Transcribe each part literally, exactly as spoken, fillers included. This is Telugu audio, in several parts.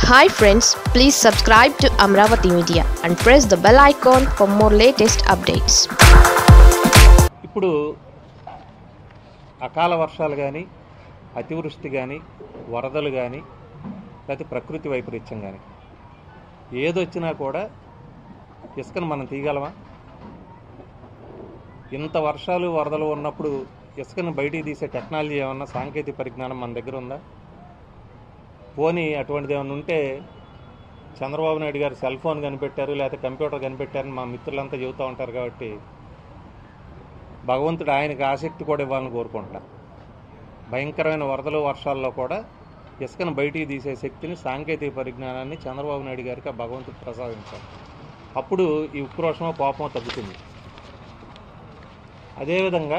Hi friends, please subscribe to Amravati Media and press the bell icon for more latest updates. ఇప్పుడు అకాల వర్షాలు గాని అతివృష్టి గాని వరదలు గాని లేకపోతే ప్రకృతి వైపరీత్యం గాని ఏదొచ్చినా కూడా ఇసుకను మనం తీయగలమా? ఇంత వర్షాలు వరదలు ఉన్నప్పుడు ఇసుకను బయటికి తీసే టెక్నాలజీ ఏమన్నా సాంకేతిక పరిజ్ఞానం మన దగ్గర ఉందా? పోనీ అటువంటిది ఏమైనా ఉంటే చంద్రబాబు నాయుడు గారు సెల్ ఫోన్ కనిపెట్టారు లేకపోతే కంప్యూటర్ కనిపెట్టారని మా మిత్రులంతా చెబుతూ ఉంటారు. కాబట్టి భగవంతుడు ఆయనకు ఆసక్తి కూడా ఇవ్వాలని కోరుకుంటా. భయంకరమైన వరదలు వర్షాల్లో కూడా ఇసుకను బయటికి తీసే శక్తిని సాంకేతిక పరిజ్ఞానాన్ని చంద్రబాబు నాయుడు గారికి ఆ భగవంతుడు ప్రసాదించారు. అప్పుడు ఈ ఉక్రోషమో కోపమో తగ్గుతుంది. అదేవిధంగా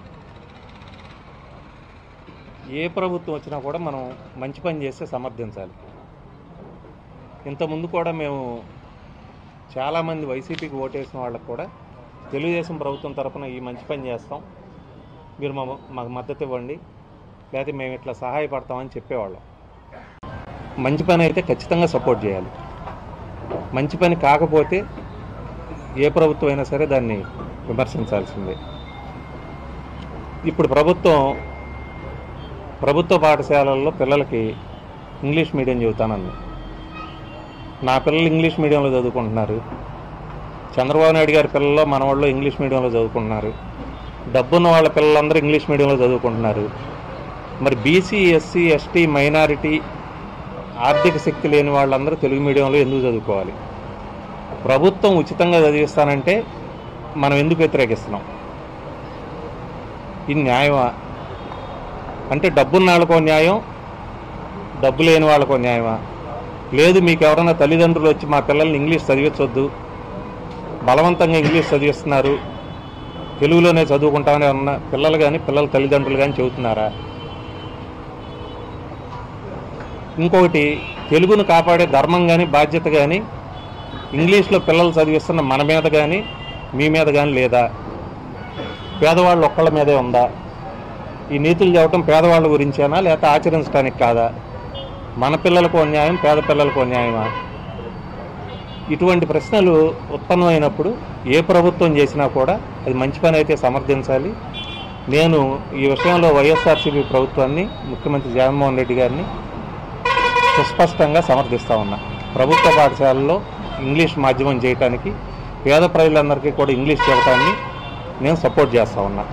ఏ ప్రభుత్వం వచ్చినా కూడా మనం మంచి పని చేస్తే సమర్థించాలి. ఇంతకుముందు కూడా మేము చాలామంది వైసీపీకి ఓటేసిన వాళ్ళకు కూడా తెలుగుదేశం ప్రభుత్వం తరఫున ఈ మంచి పని చేస్తాం, మీరు మా మాకు మద్దతు ఇవ్వండి, లేకపోతే మేము ఇట్లా సహాయపడతామని చెప్పేవాళ్ళం. మంచి పని అయితే ఖచ్చితంగా సపోర్ట్ చేయాలి. మంచి పని కాకపోతే ఏ ప్రభుత్వం అయినా సరే దాన్ని విమర్శించాల్సిందే. ఇప్పుడు ప్రభుత్వం ప్రభుత్వ పాఠశాలల్లో పిల్లలకి ఇంగ్లీష్ మీడియం చదువుతానంది. నా పిల్లలు ఇంగ్లీష్ మీడియంలో చదువుకుంటున్నారు. చంద్రబాబు నాయుడు గారి పిల్లల్లో మన వాళ్ళు ఇంగ్లీష్ మీడియంలో చదువుకుంటున్నారు. డబ్బున్న వాళ్ళ పిల్లలందరూ ఇంగ్లీష్ మీడియంలో చదువుకుంటున్నారు. మరి బీసీ, ఎస్సీ, ఎస్టీ, మైనారిటీ, ఆర్థిక శక్తి లేని వాళ్ళందరూ తెలుగు మీడియంలో ఎందుకు చదువుకోవాలి? ప్రభుత్వం ఉచితంగా చదివిస్తానంటే మనం ఎందుకు వ్యతిరేకిస్తున్నాం? ఇది న్యాయమా? అంటే డబ్బున్న వాళ్ళకో న్యాయం, డబ్బు లేని వాళ్ళకో న్యాయమా? లేదు, మీకు ఎవరైనా తల్లిదండ్రులు వచ్చి మా పిల్లల్ని ఇంగ్లీష్ చదివించొద్దు, బలవంతంగా ఇంగ్లీష్ చదివిస్తున్నారు, తెలుగులోనే చదువుకుంటామని ఉన్న పిల్లలు కానీ పిల్లల తల్లిదండ్రులు కానీ చెబుతున్నారా? ఇంకొకటి, తెలుగును కాపాడే ధర్మం కానీ బాధ్యత కానీ ఇంగ్లీష్లో పిల్లలు చదివిస్తున్న మన మీద కానీ మీ మీద కానీ లేదా? పేదవాళ్ళు ఒక్కళ్ళ మీదే ఉందా? ఈ నీతులు చెప్పడం పేదవాళ్ళ గురించేనా లేకపోతే ఆచరించడానికి కాదా? మన పిల్లలకు న్యాయం, పేద పిల్లలకు న్యాయమా? ఇటువంటి ప్రశ్నలు ఉత్పన్నమైనప్పుడు ఏ ప్రభుత్వం చేసినా కూడా అది మంచి పని అయితే సమర్థించాలి. నేను ఈ విషయంలో వైఎస్ఆర్సీపీ ప్రభుత్వాన్ని, ముఖ్యమంత్రి జగన్మోహన్ రెడ్డి గారిని సుస్పష్టంగా సమర్థిస్తూ ఉన్నా. ప్రభుత్వ పాఠశాలలో ఇంగ్లీష్ మాధ్యమం చేయడానికి, పేద ప్రజలందరికీ కూడా ఇంగ్లీష్ చెప్పడాన్ని నేను సపోర్ట్ చేస్తూ ఉన్నా.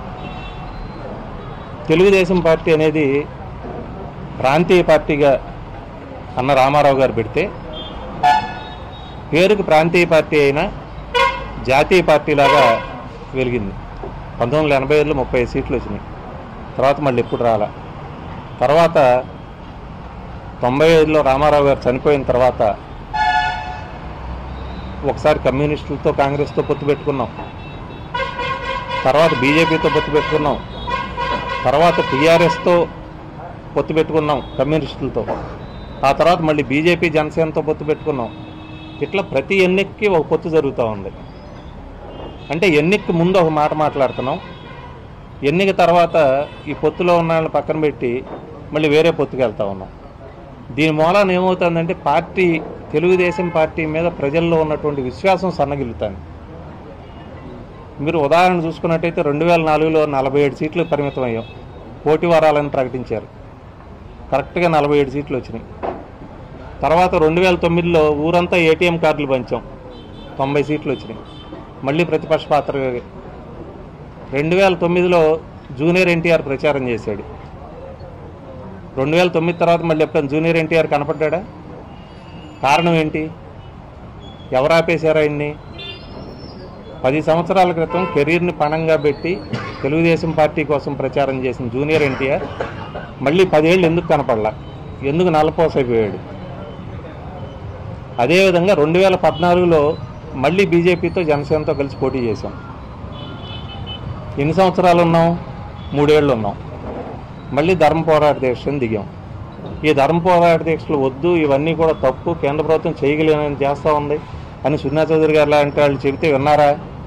తెలుగుదేశం పార్టీ అనేది ప్రాంతీయ పార్టీగా అన్న రామారావు గారు పెడితే, పేరుకు ప్రాంతీయ పార్టీ అయినా జాతీయ పార్టీలాగా వెలిగింది. పంతొమ్మిది వందల ఎనభై ఐదులో ముప్పై ఐదు సీట్లు వచ్చినాయి. తర్వాత మళ్ళీ ఎప్పుడు రాలా. తర్వాత తొంభై ఐదులో రామారావు గారు చనిపోయిన తర్వాత ఒకసారి కమ్యూనిస్టులతో కాంగ్రెస్తో పొత్తు పెట్టుకున్నాం, తర్వాత బీజేపీతో పొత్తు పెట్టుకున్నాం, తర్వాత టీఆర్ఎస్తో పొత్తు పెట్టుకున్నాం కమ్యూనిస్టులతో, ఆ తర్వాత మళ్ళీ బీజేపీ జనసేనతో పొత్తు పెట్టుకున్నాం. ఇట్లా ప్రతి ఎన్నికకి ఒక పొత్తు జరుగుతూ ఉంది. అంటే ఎన్నికకి ముందు ఒక మాట మాట్లాడుతున్నాం, ఎన్నిక తర్వాత ఈ పొత్తులో ఉన్న వాళ్ళని పక్కన పెట్టి మళ్ళీ వేరే పొత్తుకు వెళ్తూ ఉన్నాం. దీని మూలాన ఏమవుతుందంటే పార్టీ, తెలుగుదేశం పార్టీ మీద ప్రజల్లో ఉన్నటువంటి విశ్వాసం సన్నగిల్లుతుంది. మీరు ఉదాహరణ చూసుకున్నట్టయితే రెండు వేల నాలుగులో నలభై ఏడు సీట్లు పరిమితం అయ్యాం, పోటీ వరాలని ప్రకటించారు, కరెక్ట్గా నలభై ఏడు సీట్లు వచ్చినాయి. తర్వాత రెండు వేల తొమ్మిదిలో ఊరంతా ఏటీఎం కార్డులు పంచాం, తొంభై సీట్లు వచ్చినాయి, మళ్ళీ ప్రతిపక్ష పాత్ర. రెండు వేల తొమ్మిదిలో జూనియర్ ఎన్టీఆర్ ప్రచారం చేశాడు. రెండు వేల తొమ్మిది తర్వాత మళ్ళీ ఎప్పుడైనా జూనియర్ ఎన్టీఆర్ కనపడ్డా? కారణం ఏంటి? ఎవరు ఆపేశారు ఆయన్ని? పది సంవత్సరాల క్రితం కెరీర్ని పణంగా పెట్టి తెలుగుదేశం పార్టీ కోసం ప్రచారం చేసిన జూనియర్ ఎన్టీఆర్ మళ్ళీ పదేళ్ళు ఎందుకు కనపడలా? ఎందుకు నల్లపోసైపోయాడు? అదేవిధంగా రెండు వేల పద్నాలుగులో మళ్ళీ బీజేపీతో జనసేనతో కలిసి పోటీ చేశాం. ఎన్ని సంవత్సరాలు ఉన్నాం? మూడేళ్ళు ఉన్నాం. మళ్ళీ ధర్మ పోరాట దీక్షను దిగాం. ఈ ధర్మ పోరాట దీక్షలు వద్దు, ఇవన్నీ కూడా తప్పు, కేంద్ర ప్రభుత్వం చేయగలేనని చేస్తూ ఉంది అని సున్నా చౌదరి గారు లాంటి వాళ్ళు చెబితే విన్నారా?